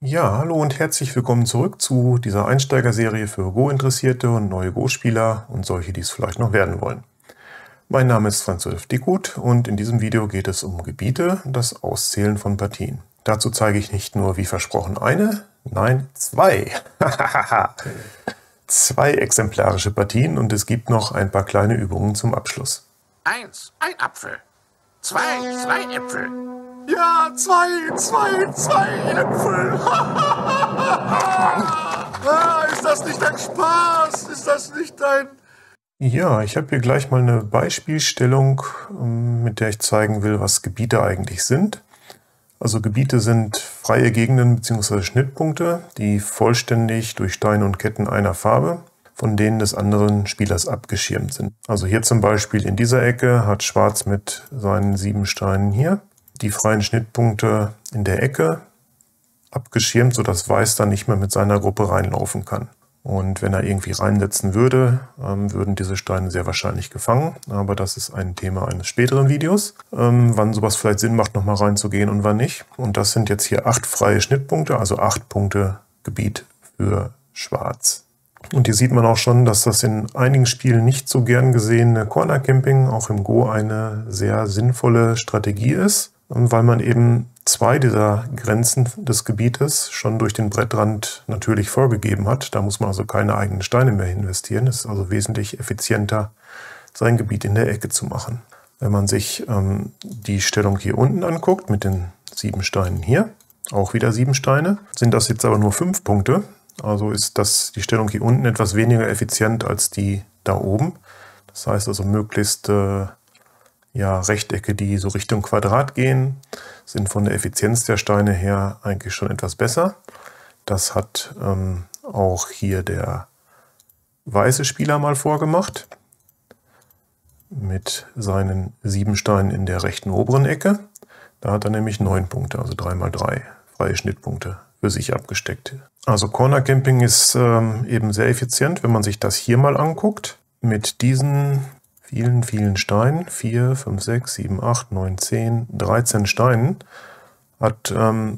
Ja, hallo und herzlich willkommen zurück zu dieser Einsteigerserie für Go-Interessierte und neue Go-Spieler und solche, die es vielleicht noch werden wollen. Mein Name ist Franz Josef Dickhut und in diesem Video geht es um Gebiete und das Auszählen von Partien. Dazu zeige ich nicht nur, wie versprochen, eine, nein, zwei. Zwei exemplarische Partien und es gibt noch ein paar kleine Übungen zum Abschluss. 1, ein Apfel. 2, 2 Äpfel. Ja, zwei Äpfel. Ist das nicht ein Spaß? Ist das nicht ein... Ja, ich habe hier gleich mal eine Beispielstellung, mit der ich zeigen will, was Gebiete eigentlich sind. Also Gebiete sind freie Gegenden bzw. Schnittpunkte, die vollständig durch Steine und Ketten einer Farbe von denen des anderen Spielers abgeschirmt sind. Also hier zum Beispiel in dieser Ecke hat Schwarz mit seinen 7 Steinen hier die freien Schnittpunkte in der Ecke abgeschirmt, sodass Weiß dann nicht mehr mit seiner Gruppe reinlaufen kann. Und wenn er irgendwie reinsetzen würde, würden diese Steine sehr wahrscheinlich gefangen. Aber das ist ein Thema eines späteren Videos, wann sowas vielleicht Sinn macht, nochmal reinzugehen und wann nicht. Und das sind jetzt hier 8 freie Schnittpunkte, also 8 Punkte Gebiet für Schwarz. Und hier sieht man auch schon, dass das in einigen Spielen nicht so gern gesehene Corner Camping auch im Go eine sehr sinnvolle Strategie ist, weil man eben 2 dieser Grenzen des Gebietes schon durch den Brettrand natürlich vorgegeben hat. Da muss man also keine eigenen Steine mehr investieren. Es ist also wesentlich effizienter, sein Gebiet in der Ecke zu machen. Wenn man sich die Stellung hier unten anguckt, mit den 7 Steinen hier, auch wieder 7 Steine, sind das jetzt aber nur 5 Punkte. Also ist die Stellung hier unten etwas weniger effizient als die da oben. Das heißt also möglichst Rechtecke, die so Richtung Quadrat gehen, sind von der Effizienz der Steine her eigentlich schon etwas besser. Das hat auch hier der weiße Spieler mal vorgemacht. Mit seinen 7 Steinen in der rechten oberen Ecke. Da hat er nämlich 9 Punkte, also 3 mal 3 freie Schnittpunkte für sich abgesteckt. Also Corner Camping ist eben sehr effizient, wenn man sich das hier mal anguckt. Mit diesen vielen Steinen, 4, 5, 6, 7, 8, 9, 10, 13 Steinen, hat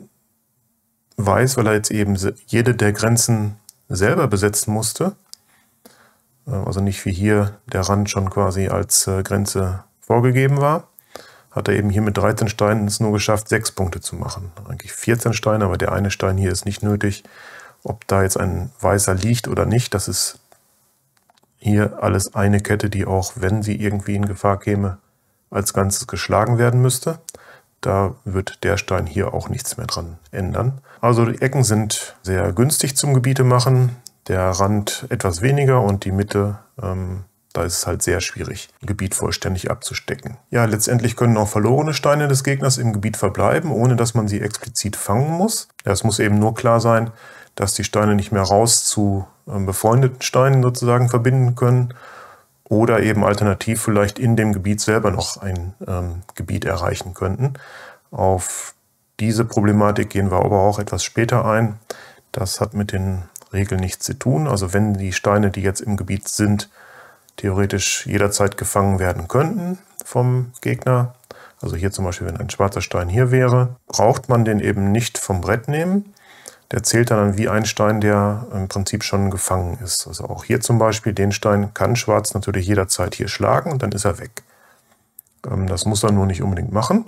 Weiß, weil er jetzt eben jede der Grenzen selber besetzen musste, also nicht wie hier der Rand schon quasi als Grenze vorgegeben war, hat er eben hier mit 13 Steinen es nur geschafft, 6 Punkte zu machen. Eigentlich 14 Steine, aber der eine Stein hier ist nicht nötig. Ob da jetzt ein weißer liegt oder nicht, das ist hier alles eine Kette, die auch, wenn sie irgendwie in Gefahr käme, als Ganzes geschlagen werden müsste. Da wird der Stein hier auch nichts mehr dran ändern. Also die Ecken sind sehr günstig zum Gebiete machen, der Rand etwas weniger und die Mitte, da ist es halt sehr schwierig, ein Gebiet vollständig abzustecken. Ja, letztendlich können auch verlorene Steine des Gegners im Gebiet verbleiben, ohne dass man sie explizit fangen muss. Ja, es muss eben nur klar sein, dass die Steine nicht mehr raus zu befreundeten Steinen sozusagen verbinden können oder eben alternativ vielleicht in dem Gebiet selber noch ein Gebiet erreichen könnten. Auf diese Problematik gehen wir aber auch etwas später ein. Das hat mit den Regeln nichts zu tun. Also wenn die Steine, die jetzt im Gebiet sind, theoretisch jederzeit gefangen werden könnten vom Gegner, also hier zum Beispiel, wenn ein schwarzer Stein hier wäre, braucht man den eben nicht vom Brett nehmen. Der zählt dann wie ein Stein, der im Prinzip schon gefangen ist. Also auch hier zum Beispiel, den Stein kann Schwarz natürlich jederzeit hier schlagen und dann ist er weg. Das muss er nur nicht unbedingt machen,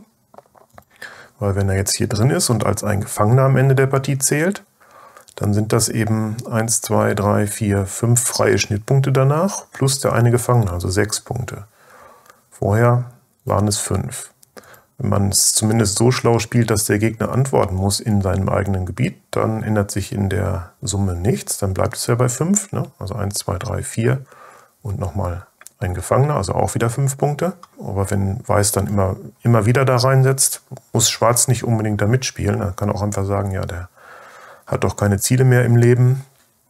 weil wenn er jetzt hier drin ist und als ein Gefangener am Ende der Partie zählt, dann sind das eben 1, 2, 3, 4, 5 freie Schnittpunkte danach, plus der eine Gefangene, also 6 Punkte. Vorher waren es 5. Wenn man es zumindest so schlau spielt, dass der Gegner antworten muss in seinem eigenen Gebiet, dann ändert sich in der Summe nichts. Dann bleibt es ja bei 5, ne? Also 1, 2, 3, 4 und nochmal ein Gefangener, also auch wieder 5 Punkte. Aber wenn Weiß dann immer wieder da reinsetzt, muss Schwarz nicht unbedingt da mitspielen. Er kann auch einfach sagen, ja, der hat doch keine Ziele mehr im Leben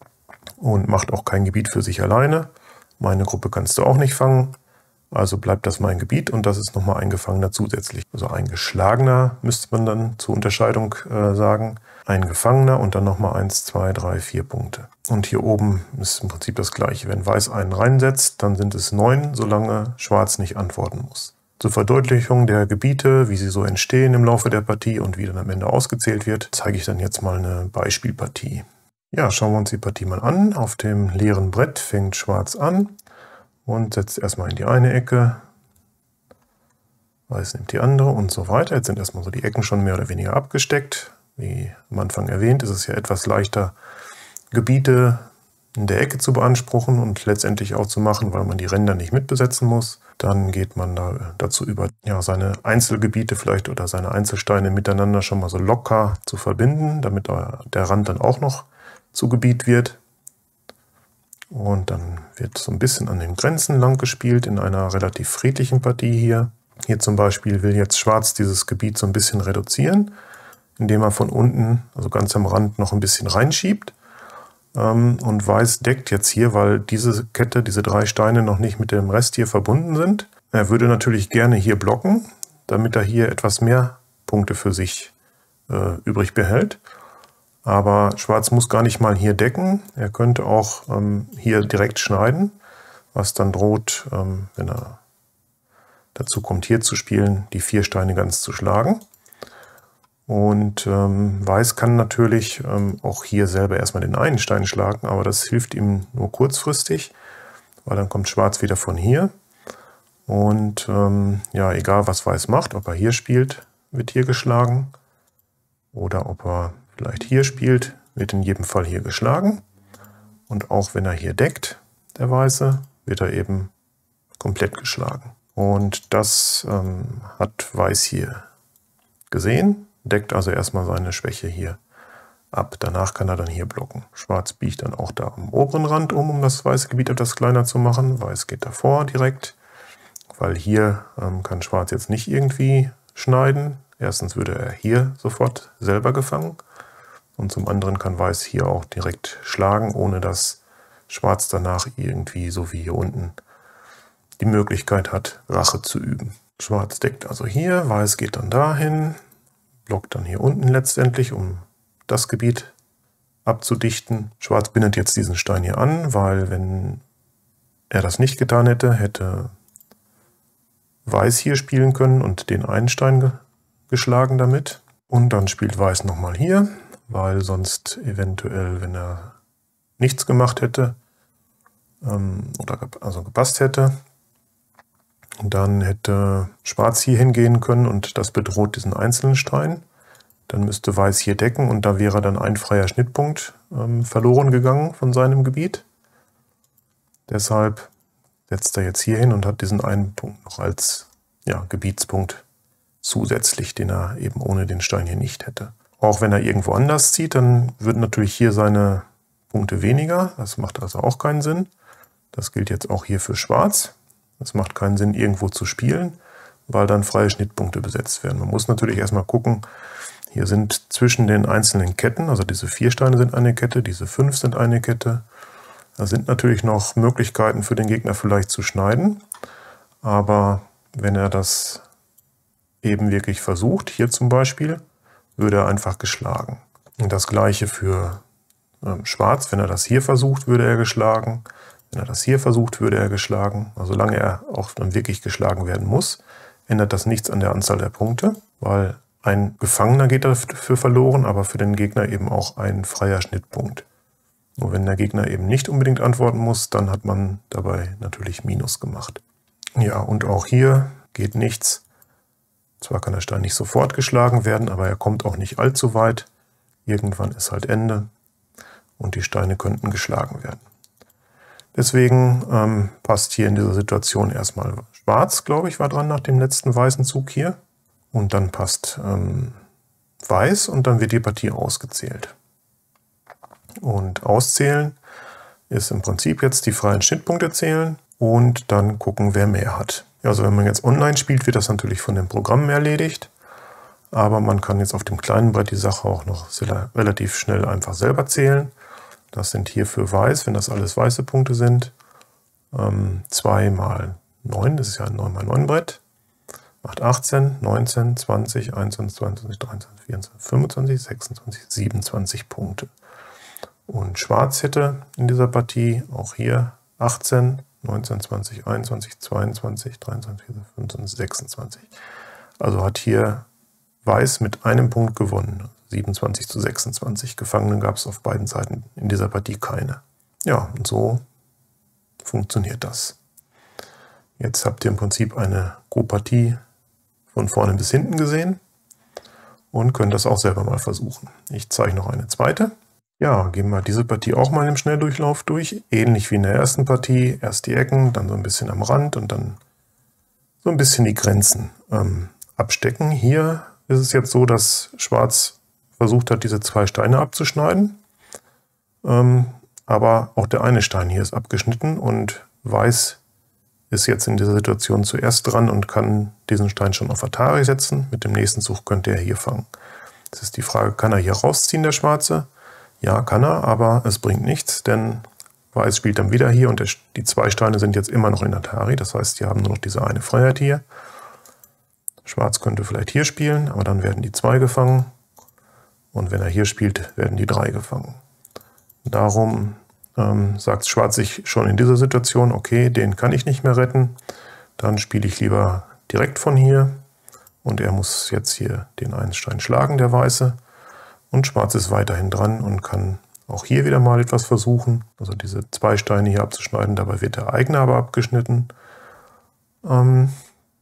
und macht auch kein Gebiet für sich alleine. Meine Gruppe kannst du auch nicht fangen. Also bleibt das mein Gebiet und das ist nochmal ein Gefangener zusätzlich. Also ein Geschlagener müsste man dann zur Unterscheidung sagen. Ein Gefangener und dann nochmal 1, 2, 3, 4 Punkte. Und hier oben ist im Prinzip das gleiche. Wenn Weiß einen reinsetzt, dann sind es 9, solange Schwarz nicht antworten muss. Zur Verdeutlichung der Gebiete, wie sie so entstehen im Laufe der Partie und wie dann am Ende ausgezählt wird, zeige ich dann jetzt mal eine Beispielpartie. Ja, schauen wir uns die Partie mal an. Auf dem leeren Brett fängt Schwarz an und setzt erstmal in die eine Ecke. Weiß nimmt die andere und so weiter. Jetzt sind erstmal so die Ecken schon mehr oder weniger abgesteckt. Wie am Anfang erwähnt, ist es ja etwas leichter, Gebiete in der Ecke zu beanspruchen und letztendlich auch zu machen, weil man die Ränder nicht mitbesetzen muss. Dann geht man dazu über, ja, seine Einzelgebiete vielleicht oder seine Einzelsteine miteinander schon mal so locker zu verbinden, damit der Rand dann auch noch zu Gebiet wird. Und dann wird so ein bisschen an den Grenzen lang gespielt in einer relativ friedlichen Partie hier. Hier zum Beispiel will jetzt Schwarz dieses Gebiet so ein bisschen reduzieren, indem er von unten, also ganz am Rand, noch ein bisschen reinschiebt. Und Weiß deckt jetzt hier, weil diese Kette, diese 3 Steine noch nicht mit dem Rest hier verbunden sind. Er würde natürlich gerne hier blocken, damit er hier etwas mehr Punkte für sich übrig behält. Aber Schwarz muss gar nicht mal hier decken. Er könnte auch hier direkt schneiden, was dann droht, wenn er dazu kommt, hier zu spielen, die 4 Steine ganz zu schlagen. Und Weiß kann natürlich auch hier selber erstmal den einen Stein schlagen, aber das hilft ihm nur kurzfristig, weil dann kommt Schwarz wieder von hier. Und ja, egal was Weiß macht, ob er hier spielt, wird hier geschlagen. Oder ob er vielleicht hier spielt, wird in jedem Fall hier geschlagen. Und auch wenn er hier deckt, der Weiße, wird er eben komplett geschlagen. Und das hat Weiß hier gesehen. Deckt also erstmal seine Schwäche hier ab. Danach kann er dann hier blocken. Schwarz biegt dann auch da am oberen Rand um das weiße Gebiet etwas kleiner zu machen. Weiß geht davor direkt, weil hier kann Schwarz jetzt nicht irgendwie schneiden. Erstens würde er hier sofort selber gefangen und zum anderen kann Weiß hier auch direkt schlagen, ohne dass Schwarz danach irgendwie, so wie hier unten, die Möglichkeit hat, Rache zu üben. Schwarz deckt also hier, Weiß geht dann dahin, blockt dann hier unten letztendlich, um das Gebiet abzudichten. Schwarz bindet jetzt diesen Stein hier an, weil wenn er das nicht getan hätte, hätte Weiß hier spielen können und den einen Stein geschlagen damit. Und dann spielt Weiß nochmal hier, weil sonst eventuell, wenn er nichts gemacht hätte oder also gepasst hätte, dann hätte Schwarz hier hingehen können und das bedroht diesen einzelnen Stein. Dann müsste Weiß hier decken und da wäre dann ein freier Schnittpunkt verloren gegangen von seinem Gebiet. Deshalb setzt er jetzt hier hin und hat diesen einen Punkt noch als Gebietspunkt zusätzlich, den er eben ohne den Stein hier nicht hätte. Auch wenn er irgendwo anders zieht, dann würden natürlich hier seine Punkte weniger. Das macht also auch keinen Sinn. Das gilt jetzt auch hier für Schwarz. Es macht keinen Sinn, irgendwo zu spielen, weil dann freie Schnittpunkte besetzt werden. Man muss natürlich erstmal gucken, hier sind zwischen den einzelnen Ketten, also diese 4 Steine sind eine Kette, diese 5 sind eine Kette. Da sind natürlich noch Möglichkeiten für den Gegner vielleicht zu schneiden, aber wenn er das eben wirklich versucht, hier zum Beispiel, würde er einfach geschlagen. Und das gleiche für Schwarz, wenn er das hier versucht, würde er geschlagen. Wenn er das hier versucht, würde er geschlagen. Also solange er auch dann wirklich geschlagen werden muss, ändert das nichts an der Anzahl der Punkte, weil ein Gefangener geht dafür verloren, aber für den Gegner eben auch ein freier Schnittpunkt. Nur wenn der Gegner eben nicht unbedingt antworten muss, dann hat man dabei natürlich Minus gemacht. Ja, und auch hier geht nichts. Zwar kann der Stein nicht sofort geschlagen werden, aber er kommt auch nicht allzu weit. Irgendwann ist halt Ende und die Steine könnten geschlagen werden. Deswegen passt hier in dieser Situation erstmal Schwarz, glaube ich, war dran nach dem letzten weißen Zug hier. Und dann passt Weiß und dann wird die Partie ausgezählt. Und auszählen ist im Prinzip jetzt die freien Schnittpunkte zählen und dann gucken, wer mehr hat. Ja, also wenn man jetzt online spielt, wird das natürlich von dem Programm erledigt. Aber man kann jetzt auf dem kleinen Brett die Sache auch noch relativ schnell einfach selber zählen. Das sind hier für Weiß, wenn das alles weiße Punkte sind, 2 mal 9, das ist ja ein 9 mal 9 Brett, macht 18, 19, 20, 21, 22, 23, 24, 25, 26, 27 Punkte. Und Schwarz hätte in dieser Partie auch hier 18, 19, 20, 21, 22, 23, 25, 26. Also hat hier Weiß mit einem Punkt gewonnen. 27 zu 26. Gefangene gab es auf beiden Seiten in dieser Partie keine. Ja, und so funktioniert das. Jetzt habt ihr im Prinzip eine Go-Partie von vorne bis hinten gesehen und könnt das auch selber mal versuchen. Ich zeige noch eine zweite. Ja, gehen wir diese Partie auch mal im Schnelldurchlauf durch. Ähnlich wie in der ersten Partie. Erst die Ecken, dann so ein bisschen am Rand und dann so ein bisschen die Grenzen abstecken. Hier ist es jetzt so, dass Schwarz versucht hat, diese 2 Steine abzuschneiden. Aber auch der eine Stein hier ist abgeschnitten und Weiß ist jetzt in dieser Situation zuerst dran und kann diesen Stein schon auf Atari setzen. Mit dem nächsten Zug könnte er hier fangen. Jetzt ist die Frage, kann er hier rausziehen, der Schwarze? Ja, kann er, aber es bringt nichts, denn Weiß spielt dann wieder hier und die 2 Steine sind jetzt immer noch in Atari. Das heißt, die haben nur noch diese eine Freiheit hier. Schwarz könnte vielleicht hier spielen, aber dann werden die 2 gefangen. Und wenn er hier spielt, werden die 3 gefangen. Darum sagt Schwarz sich schon in dieser Situation, okay, den kann ich nicht mehr retten. Dann spiele ich lieber direkt von hier. Und er muss jetzt hier den einen Stein schlagen, der Weiße. Und Schwarz ist weiterhin dran und kann auch hier wieder mal etwas versuchen. Also diese 2 Steine hier abzuschneiden, dabei wird der eigene aber abgeschnitten. Und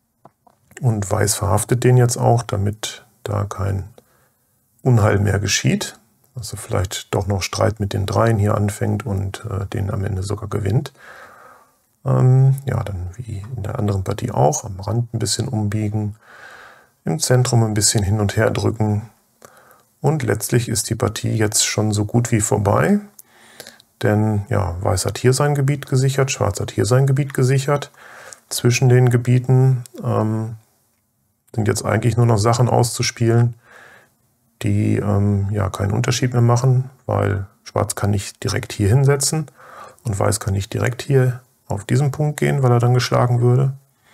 Weiß verhaftet den jetzt auch, damit da kein Unheil mehr geschieht. Also vielleicht doch noch Streit mit den 3 hier anfängt und den am Ende sogar gewinnt. Ja, dann wie in der anderen Partie auch, am Rand ein bisschen umbiegen, im Zentrum ein bisschen hin und her drücken. Und letztlich ist die Partie jetzt schon so gut wie vorbei. Denn ja, Weiß hat hier sein Gebiet gesichert, Schwarz hat hier sein Gebiet gesichert. Zwischen den Gebieten sind jetzt eigentlich nur noch Sachen auszuspielen, die ja keinen Unterschied mehr machen, weil Schwarz kann nicht direkt hier hinsetzen und Weiß kann nicht direkt hier auf diesen Punkt gehen, weil er dann geschlagen würde.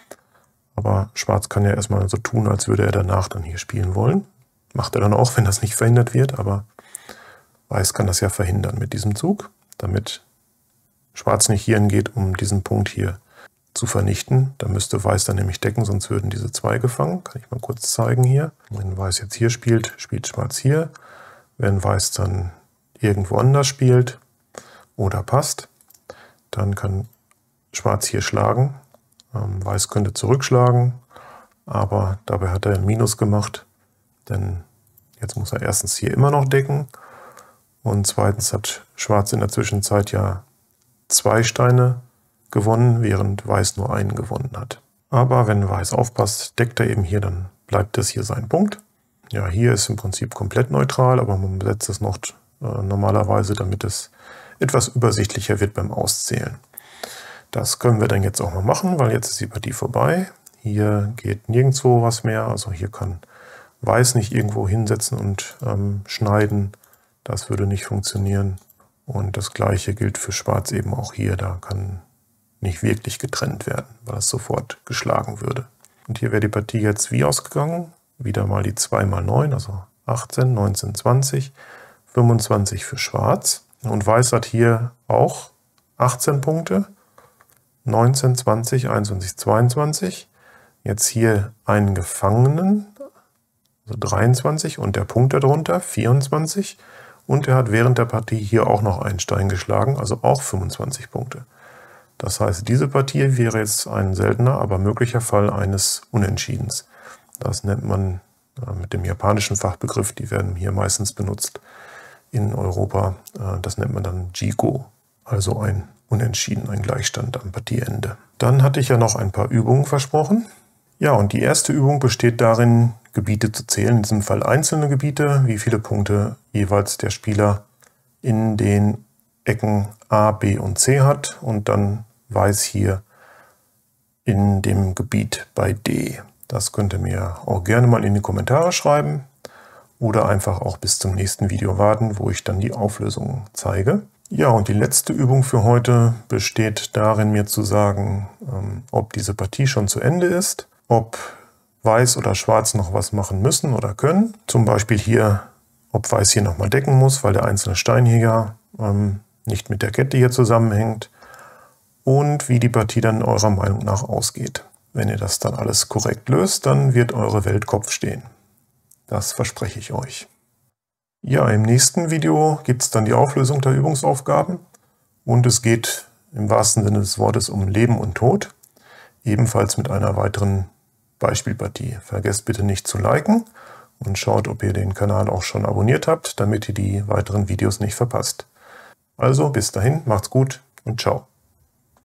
Aber Schwarz kann ja erstmal so tun, als würde er danach dann hier spielen wollen. Macht er dann auch, wenn das nicht verhindert wird, aber Weiß kann das ja verhindern mit diesem Zug, damit Schwarz nicht hier hingeht, um diesen Punkt hier zu vernichten. Da müsste Weiß dann nämlich decken, sonst würden diese 2 gefangen. Kann ich mal kurz zeigen hier. Wenn Weiß jetzt hier spielt, spielt Schwarz hier. Wenn Weiß dann irgendwo anders spielt oder passt, dann kann Schwarz hier schlagen. Weiß könnte zurückschlagen, aber dabei hat er ein Minus gemacht, denn jetzt muss er erstens hier immer noch decken und zweitens hat Schwarz in der Zwischenzeit ja 2 Steine gewonnen, während Weiß nur einen gewonnen hat. Aber wenn Weiß aufpasst, deckt er eben hier, dann bleibt das hier sein Punkt. Ja, hier ist im Prinzip komplett neutral, aber man setzt es noch normalerweise, damit es etwas übersichtlicher wird beim Auszählen. Das können wir dann jetzt auch mal machen, weil jetzt ist die Partie vorbei. Hier geht nirgendwo was mehr, also hier kann Weiß nicht irgendwo hinsetzen und schneiden. Das würde nicht funktionieren. Und das gleiche gilt für Schwarz eben auch hier, da kann nicht wirklich getrennt werden, weil es sofort geschlagen würde. Und hier wäre die Partie jetzt wie ausgegangen? Wieder mal die 2 mal 9, also 18, 19, 20, 25 für Schwarz. Und Weiß hat hier auch 18 Punkte, 19, 20, 21, 22. Jetzt hier einen Gefangenen, also 23 und der Punkt darunter, 24. Und er hat während der Partie hier auch noch einen Stein geschlagen, also auch 25 Punkte. Das heißt, diese Partie wäre jetzt ein seltener, aber möglicher Fall eines Unentschiedens. Das nennt man mit dem japanischen Fachbegriff, die werden hier meistens benutzt in Europa, das nennt man dann Jigo, also ein Unentschieden, ein Gleichstand am Partieende. Dann hatte ich ja noch ein paar Übungen versprochen. Ja, und die erste Übung besteht darin, Gebiete zu zählen, in diesem Fall einzelne Gebiete, wie viele Punkte jeweils der Spieler in den Ecken A, B und C hat und dann Weiß hier in dem Gebiet bei D. Das könnt ihr mir auch gerne mal in die Kommentare schreiben oder einfach auch bis zum nächsten Video warten, wo ich dann die Auflösung zeige. Ja, und die letzte Übung für heute besteht darin, mir zu sagen, ob diese Partie schon zu Ende ist, ob Weiß oder Schwarz noch was machen müssen oder können. Zum Beispiel hier, ob Weiß hier nochmal decken muss, weil der einzelne Stein hier ja nicht mit der Kette hier zusammenhängt. und wie die Partie dann eurer Meinung nach ausgeht. Wenn ihr das dann alles korrekt löst, dann wird eure Welt Kopf stehen. Das verspreche ich euch. Ja, im nächsten Video gibt es dann die Auflösung der Übungsaufgaben und es geht im wahrsten Sinne des Wortes um Leben und Tod, ebenfalls mit einer weiteren Beispielpartie. Vergesst bitte nicht zu liken und schaut, ob ihr den Kanal auch schon abonniert habt, damit ihr die weiteren Videos nicht verpasst. Also bis dahin, macht's gut und ciao.